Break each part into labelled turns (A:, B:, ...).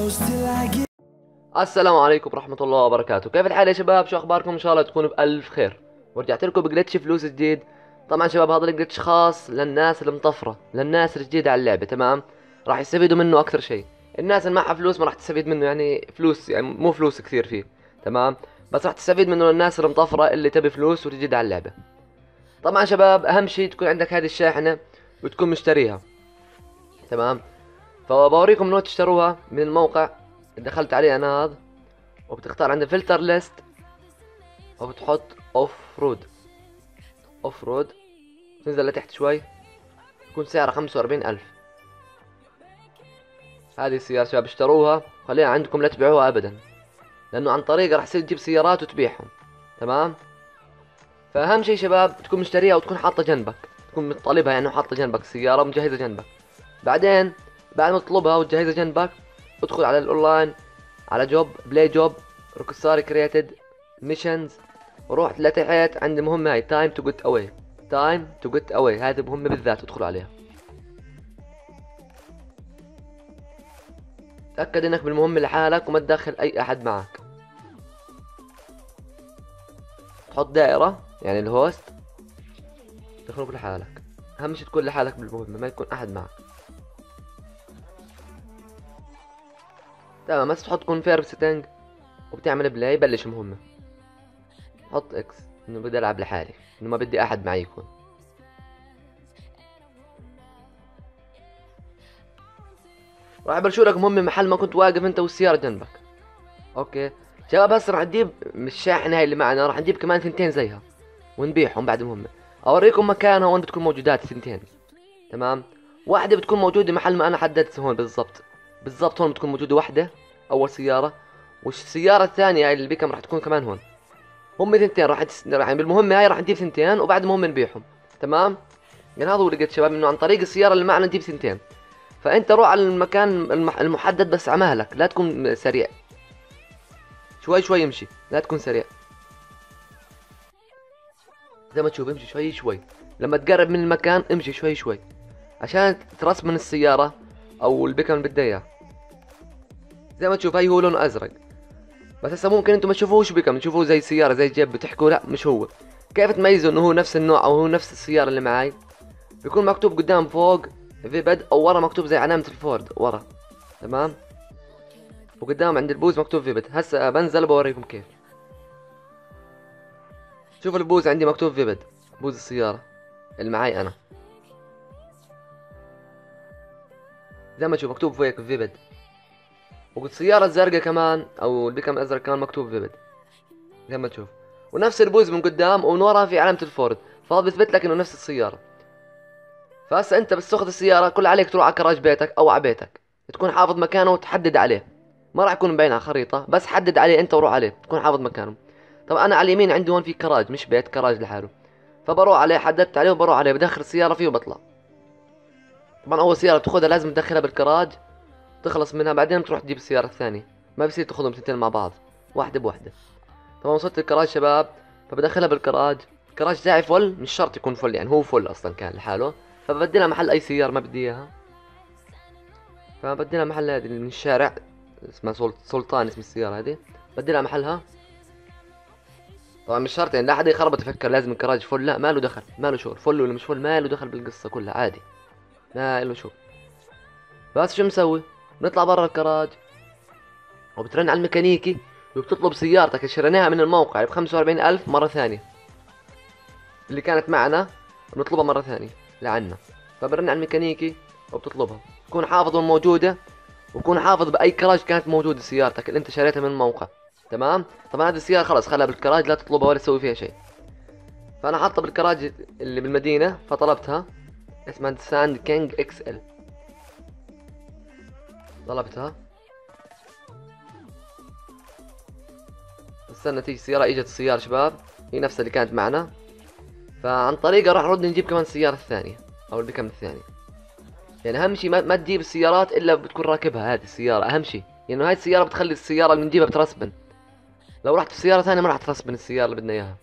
A: السلام عليكم ورحمة الله وبركاته. كيف الحال يا شباب؟ شو اخباركم؟ ان شاء الله تكونوا بألف خير. ورجعت لكم بجلتش فلوس جديد. طبعا شباب هذا الجلتش خاص للناس المطفرة، للناس الجديدة على اللعبة، تمام؟ راح يستفيدوا منه اكثر شيء. الناس اللي معها فلوس ما راح تستفيد منه، يعني فلوس يعني مو فلوس كثير فيه، تمام؟ بس راح تستفيد منه الناس المطفرة اللي تبي فلوس وجديدة على اللعبة. طبعا شباب اهم شيء تكون عندك هذه الشاحنة وتكون مشتريها، تمام؟ فبوريكم انه تشتروها من الموقع. دخلت عليه انا هذا، وبتختار عند الفلتر ليست، وبتحط اوف رود. تنزل لتحت شوي، تكون سعرها 45,000. هذه السيارة شباب اشتروها، خليها عندكم لا تبيعوها ابدا، لانه عن طريقها راح تصير تجيب سيارات وتبيعهم، تمام؟ فاهم شي شباب تكون مشتريها وتكون حاطة جنبك، تكون مطلبها يعني وحاطة جنبك السيارة مجهزة جنبك. بعدين بعد ما تطلبها وتجهزها جنبك، ادخل على الاونلاين، على جوب بلاي جوب روكستار كرييتد ميشنز، وروح لتحت عند المهمة هاي تايم تو جيت اواي. هذه المهمة بالذات ادخل عليها. تأكد انك بالمهمة لحالك وما تدخل اي احد معك. تحط دائرة يعني الهوست، تدخلوك لحالك. اهم شي تكون لحالك بالمهمة، ما يكون احد معك، تمام؟ بس تحط كونفيرم سيتنج وبتعمل بلاي. بلش مهمة، حط اكس انه بدي العب لحالي، انه ما بدي احد معي يكون. راح يبلشوا لك مهمة محل ما كنت واقف انت والسيارة جنبك. اوكي شباب هسه راح نجيب مش الشاحنة هاي اللي معنا، راح نجيب كمان ثنتين زيها ونبيعهم بعد المهمة. اوريكم مكانها وين بتكون موجودات الثنتين، تمام؟ واحدة بتكون موجودة محل ما انا حددت هون بالضبط هون بتكون موجودة واحدة، اول سيارة. والسيارة الثانية هاي اللي بكم راح تكون كمان هون. هم ثنتين يعني بالمهمة هاي راح نجيب ثنتين وبعد المهمة نبيعهم، تمام؟ يعني هذا هو اللي قلت شباب، انه عن طريق السيارة اللي معنا نجيب ثنتين. فانت روح على المكان المحدد بس على مهلك، لا تكون سريع، شوي شوي امشي، لا تكون سريع. زي ما تشوف امشي شوي شوي، لما تقرب من المكان امشي شوي شوي عشان ترسب من السيارة او البيكم اللي بدها اياه. زي ما تشوف هاي هو لونه ازرق، بس هسه ممكن انتم ما تشوفوش بيكم، تشوفوه زي سيارة زي جيب، بتحكوا لا مش هو. كيف تميزوا انه هو نفس النوع او هو نفس السيارة اللي معاي؟ بيكون مكتوب قدام فوق فيبد، او ورا مكتوب زي علامة الفورد ورا، تمام؟ وقدام عند البوز مكتوب فيبد. هسه بنزل بوريكم كيف. شوف البوز عندي مكتوب فيبد، بوز السيارة اللي معاي انا، زي ما تشوف مكتوب فوق فيبد. والسيارة الزرقاء كمان او البيكم الازرق كمان مكتوب فيبد، زي ما تشوف. ونفس البوز من قدام ومن ورا في علامة الفورد، فهذا بيثبت لك انه نفس السيارة. فهسه انت بس تاخذ السيارة، كل عليك تروح على كراج بيتك او على بيتك، تكون حافظ مكانه وتحدد عليه. ما راح يكون مبين على الخريطة، بس حدد عليه انت وروح عليه، تكون حافظ مكانه. طبعا انا على اليمين عندي هون في كراج، مش بيت، كراج لحاله. فبروح عليه، حددت عليه وبروح عليه، بدخل السيارة فيه وبطلع. طبعا اول سيارة تاخذها لازم تدخلها بالكراج، تخلص منها، بعدين تروح تجيب السيارة الثانية. ما بصير تاخذهم اثنتين مع بعض، واحدة بوحدة. طبعا وصلت الكراج شباب، فبدخلها بالكراج. الكراج تاعي فل، مش شرط يكون فل، يعني هو فل اصلا كان لحاله. فببدلها محل اي سيارة ما بدي اياها، فبدلها محل هذه من الشارع، اسمها سلطان اسم السيارة هذه، بدلها محلها. طبعا مش شرط يعني لا حدا يخربط يفكر لازم الكراج فل، لا، ما له دخل، ما له شغل فل ولا مش فل، ما له دخل بالقصة كلها، عادي، ما له شغل. بس شو مسوي؟ نطلع برا الكراج، وبترن على الميكانيكي وبتطلب سيارتك اللي شريناها من الموقع ب45,000 مرة ثانية، اللي كانت معنا بنطلبها مرة ثانية لعنا. فبرن على الميكانيكي وبتطلبها، تكون حافظ وين موجودة، وكون حافظ بأي كراج كانت موجودة سيارتك اللي انت شريتها من الموقع، تمام؟ طبعا هذه السيارة خلاص خلها بالكراج، لا تطلبها ولا تسوي فيها شيء. فأنا حاطها بالكراج اللي بالمدينة، فطلبتها، اسمها ساند كينج اكس ال، طلبتها. استنى تيجي السيارة، اجت السيارة شباب، هي نفسها اللي كانت معنا. فعن طريقها راح نرد نجيب كمان السيارة الثانية او البيكم الثاني. يعني اهم شيء ما تجيب السيارات الا بتكون راكبها، هذه السيارة اهم شيء، يعني هاي السيارة بتخلي السيارة اللي نجيبها بترسبن. لو رحت في سيارة ثانية ما راح ترسبن السيارة اللي بدنا اياها.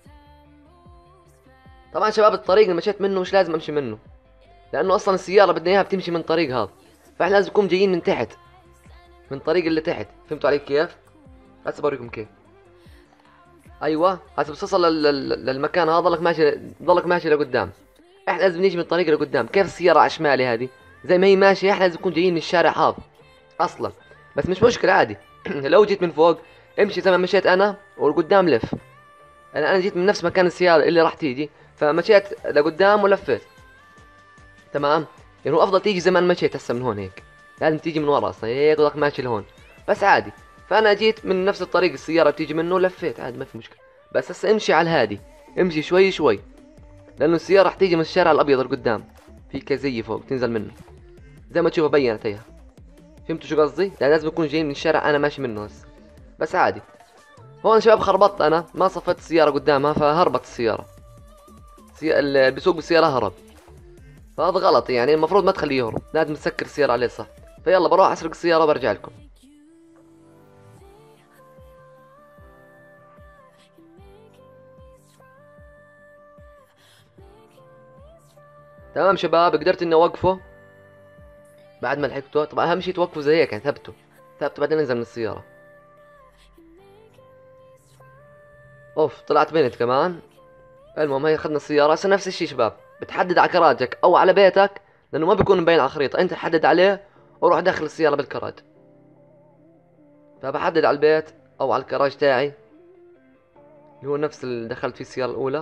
A: طبعا شباب الطريق اللي مشيت منه مش لازم امشي منه، لانه اصلا السيارة بدنا اياها بتمشي من طريق هذا، فاحنا لازم نكون جايين من تحت. من الطريق اللي تحت. فهمتوا علي كيف؟ هسه بوريكم كيف. ايوه هسه بس تصل للمكان هذا، ضلك ماشي لقدام. احنا لازم نيجي من الطريق اللي قدام. كيف السياره على شمالي هذه زي ما هي ماشيه، احنا لازم نكون جايين من الشارع هذا اصلا. بس مش مشكله عادي. لو جيت من فوق امشي زي ما مشيت انا والقدام لف. انا جيت من نفس مكان السياره اللي راح تيجي، فمشيت لقدام ولفيت. تمام. يعني هو افضل تيجي زي ما انا مشيت هسه من هون هيك. لازم تيجي من ورا اصلا هيك ضلك ماشي لهون. بس عادي. فانا جيت من نفس الطريق السياره بتيجي منه ولفيت عادي ما في مشكله. بس هسه امشي على الهادي، امشي شوي شوي، لانه السياره راح تيجي من الشارع الابيض اللي قدام، في كزي فوق تنزل منه زي ما تشوفوا بينت هيها. فهمتوا شو قصدي؟ يعني لازم نكون جايين من الشارع انا ماشي منه هسه. بس عادي. هون شباب خربطت انا، ما صفت السياره قدامها فهربت السياره. اللي بيسوق بالسياره هرب، فهذا غلط. يعني المفروض ما تخليه يهرب، لازم تسكر السياره عليه صح. فيلا بروح اسرق السياره وبرجع لكم. تمام شباب، قدرت اني اوقفه بعد ما لحقته. طبعا اهم شيء توقفوا زي هيك، يعني ثبتوا بعدين انزل من السياره. اوف طلعت بنت كمان. المهم هي اخذنا السياره. هسه نفس الشيء شباب، بتحدد على كراجك او على بيتك، لانه ما بيكون مبين على الخريطه. انت حدد عليه وروح داخل السياره بالكراج. فبحدد على البيت او على الكراج تاعي اللي هو نفس اللي دخلت فيه السياره الاولى،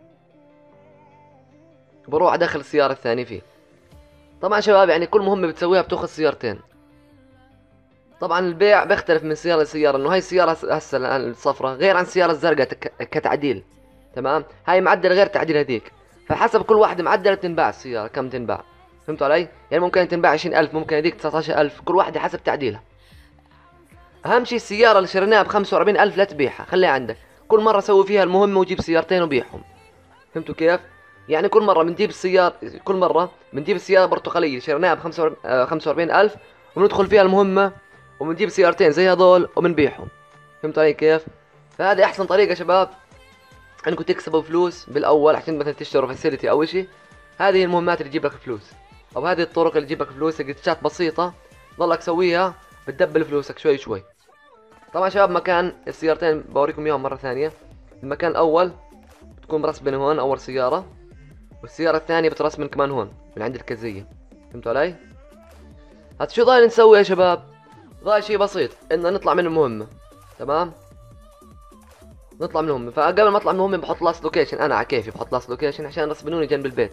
A: بروح ادخل السياره الثانيه فيه. طبعا شباب يعني كل مهمه بتسويها بتاخذ سيارتين. طبعا البيع بيختلف من سياره لسياره، انه هاي السياره هسه الان الصفراء غير عن السياره الزرقاء كتعديل. تمام. هاي معدل غير تعديل هذيك، فحسب كل واحده معدله تنباع السياره كم تنباع. فهمتوا علي؟ يعني ممكن تنباع 20000، ممكن هذيك 19000، كل واحده حسب تعديلها. اهم شيء السياره اللي شريناها ب 45000 لا تبيعها، خليها عندك. كل مره سوي فيها المهمه وجيب سيارتين وبيعهم. فهمتوا كيف؟ يعني كل مره بنجيب السياره البرتقاليه شريناها ب 45000 وندخل فيها المهمه وبنجيب سيارتين زي هذول وبنبيعهم. فهمتوا علي كيف؟ فهذه احسن طريقه شباب انكم تكسبوا فلوس بالاول، عشان مثلا تشتروا فاسيلتي او اشي. هذه المهمات اللي تجيب لك فلوس، او هذه الطرق اللي تجيب لك فلوس، جلتشات بسيطه ضلك سويها بتدبل فلوسك شوي شوي. طبعا شباب مكان السيارتين بوريكم اياهم مره ثانيه. المكان الاول بتكون مرسبن هون اول سياره، والسياره الثانيه بترسبن كمان هون من عند الكزيه. فهمتوا علي؟ هات شو ضايل نسوي يا شباب؟ ضايل شي بسيط، انه نطلع من المهمه. تمام. نطلع من المهمه، فقبل ما اطلع من المهمه بحط لاست لوكيشن. انا على كيفي بحط لاست لوكيشن عشان يرسبنوني جنب البيت،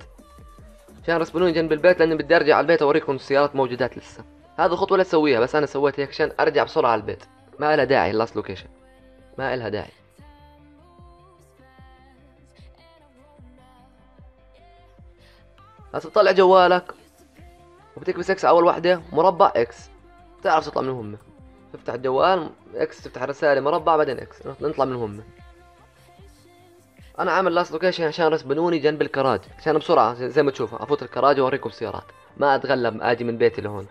A: لاني بدي ارجع على البيت اوريكم السيارات موجودات لسه. هذه الخطوه لا تسويها، بس انا سويت هيك عشان ارجع بسرعه على البيت. ما لها داعي اللاست لوكيشن، ما لها داعي. هسه بتطلع جوالك وبتكبس اكس اول واحده، مربع اكس تعرف تطلع من المهمه. تفتح الجوال اكس، تفتح الرساله مربع بعدين اكس، نطلع من المهمه. انا عامل لاست لوكيشن عشان رسبنوني جنب الكراج، عشان بسرعه زي ما تشوفوا افوت الكراج واوريكم السيارات، ما اتغلب اجي من بيتي لهون.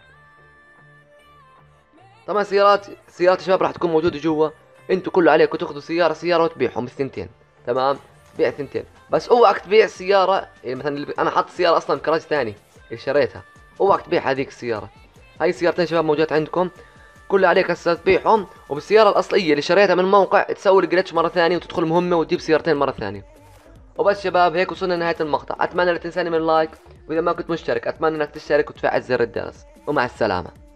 A: طبعا سيارات الشباب راح تكون موجوده جوا. انتوا كله عليكم تاخذوا سياره وتبيعهم الثنتين. تمام. بيع ثنتين، بس اوعك تبيع السياره. يعني مثلا انا حاطط سياره اصلا كراج ثاني اللي شريتها، اوعك تبيع هذيك السياره. هاي السيارتين شباب موجودات عندكم، كل عليك هسه تبيعهم، وبالسياره الاصليه اللي شريتها من الموقع تسوي الجلتش مره ثانيه وتدخل مهمه وتجيب سيارتين مره ثانيه. وبس شباب هيك وصلنا لنهايه المقطع. اتمنى لا تنساني من لايك، واذا ما كنت مشترك اتمنى انك تشترك وتفعل زر الجرس، ومع السلامه.